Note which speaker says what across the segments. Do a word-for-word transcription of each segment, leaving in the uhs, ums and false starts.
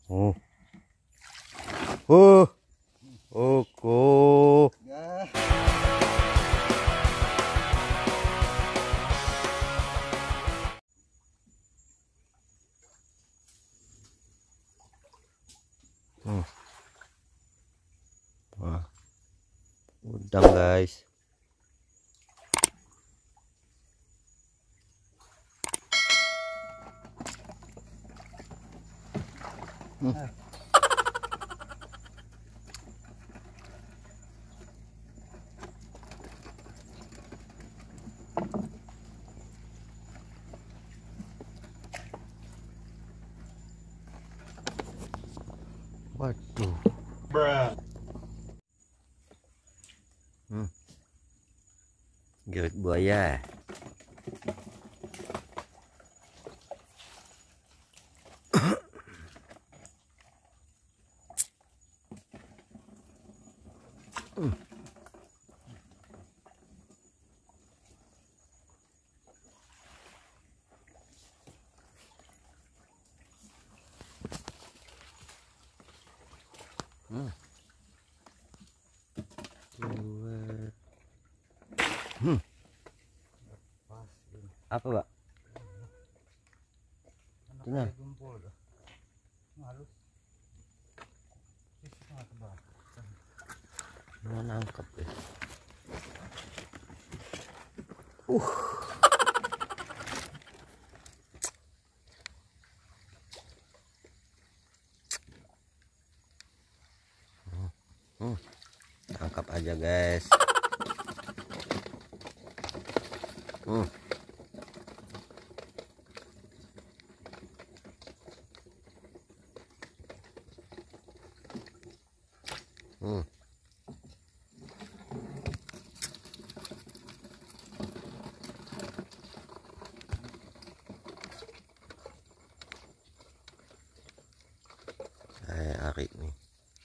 Speaker 1: Oh. Oh. Oko. Hmm. Wah. Udang, guys. Hmm. Waduh. Bruh. Hmm. Gerak buaya. Hmm. Hmm. Hmm. Apa, Pak? Tenang. Mau nangkep deh. Uh. Hmm. Tangkap aja, guys. Hmm. Hmm. Saya Ari nih.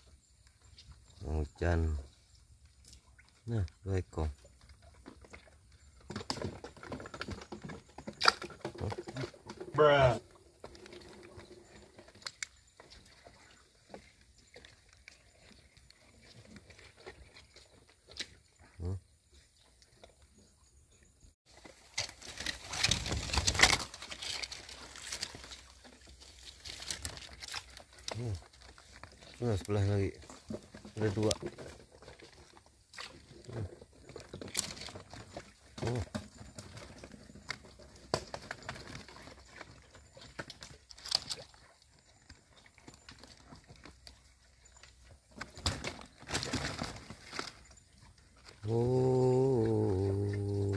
Speaker 1: Hujan. Nah, dua ekor. Bruh. Hmm. Hmm. Nah, sebelah lagi ada dua. Hmm. Hmm. Oh.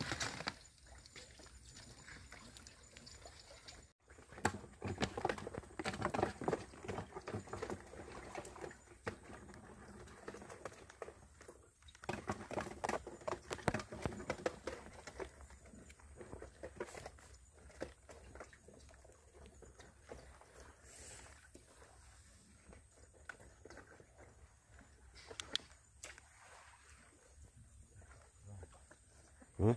Speaker 1: Hmm?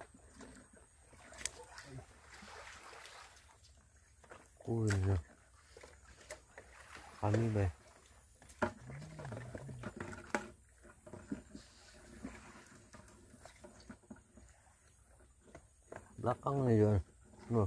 Speaker 1: Oh, iya. Kami baik. Belakangnya juga. Loh.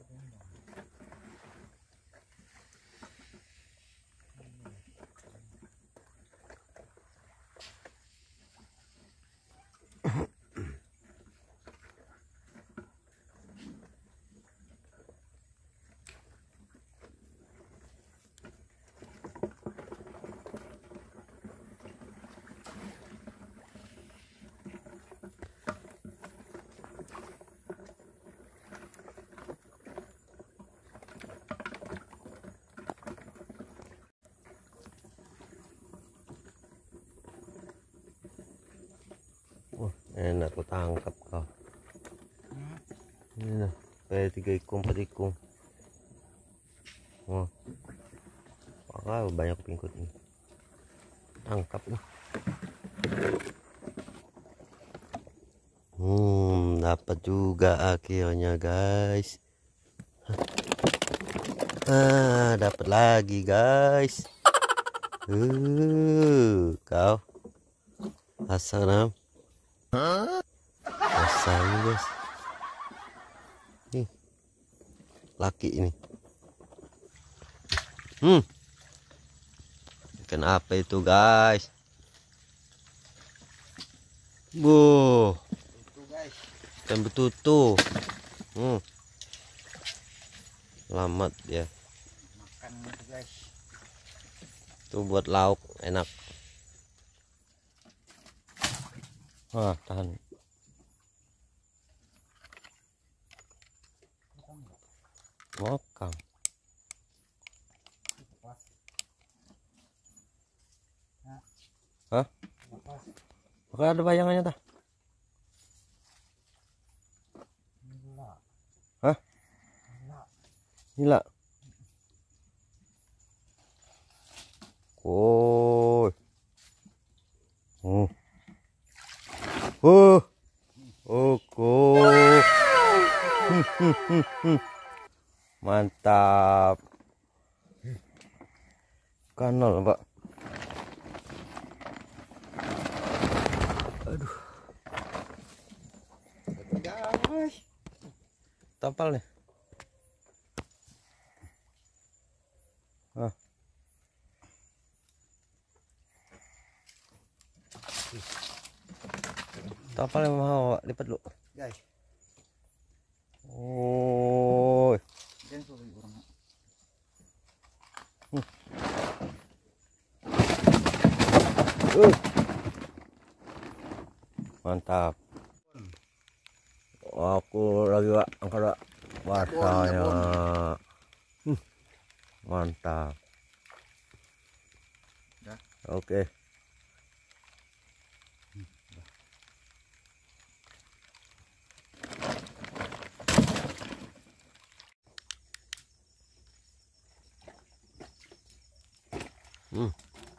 Speaker 1: Wah, enak aku tangkap kau. Ini nah, kayak tiga ikung, empat ikung. Wah, wah banyak pingkut nih. Tangkap nih. Hmm, dapat juga akhirnya, guys. Ah, dapat lagi guys. Uh, kau asal asal ini guys. Nih, laki ini. Hmm, ikan apa itu guys? Bu, ikan betutu. Hmm, selamat ya.
Speaker 2: Makan itu guys.
Speaker 1: Itu buat lauk enak. Wah, tahan. Mokang. Hah? Oke, ada bayangannya tah? Hah? Gila. Oh. Oh. Oh. Oh. Oh. Mantap. Kanal, Pak. Aduh.
Speaker 2: Guys.
Speaker 1: Tapal nih. Ah. Tapal yang mau lipat lu.
Speaker 2: Guys.
Speaker 1: Oh.
Speaker 2: Dan suruh orang.
Speaker 1: Hmm. Uh. Mantap. Aku lagi Pak angkat Pak. Bahasanya. Hmm. Mantap.
Speaker 2: Ya.
Speaker 1: Oke. Hmm.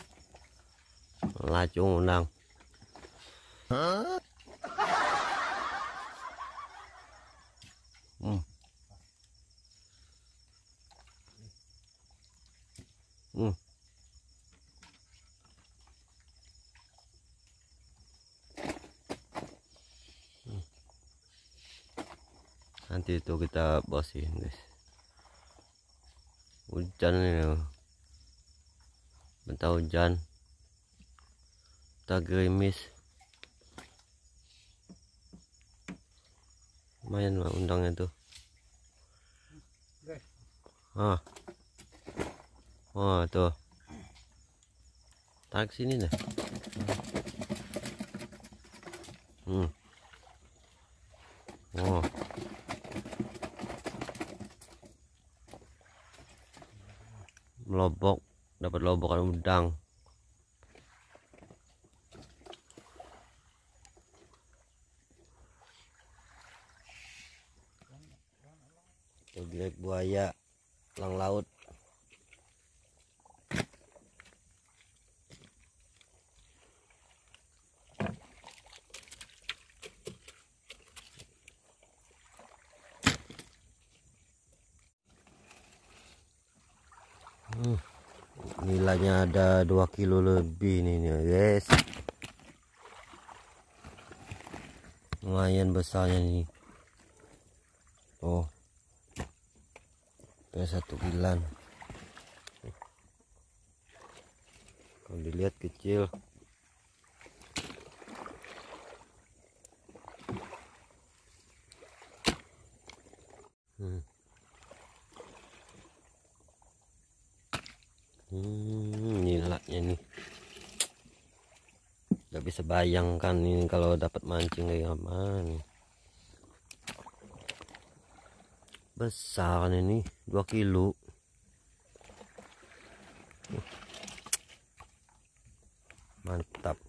Speaker 1: Lacung undang. Hmm. Hmm. Hmm. Nanti itu kita bosin guys. Hujan ini, bentar hujan, bentar gerimis. Lumayan lah undangnya tuh. Ah, oh tuh, tarik sini deh. Hmm. Oh. Melobok, dapat lobokan udang. Gelek buaya, elang laut. Hmm. Nilainya ada dua kilo lebih nih guys. Lumayan besarnya nih. Oh, kayak satu kilan. Kalau dilihat kecil. Hmm. Hmm, nilainya nih. Gak bisa bayangkan ini kalau dapat mancing kayak mana. Besar ini dua kilo. Mantap.